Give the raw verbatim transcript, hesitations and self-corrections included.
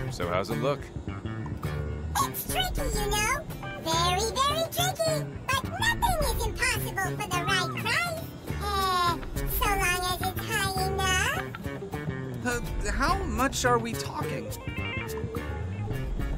So how's it look? It's tricky, you know. Very, very tricky. But nothing is impossible for the right price. Uh, so long as it's high enough. Uh, how much are we talking?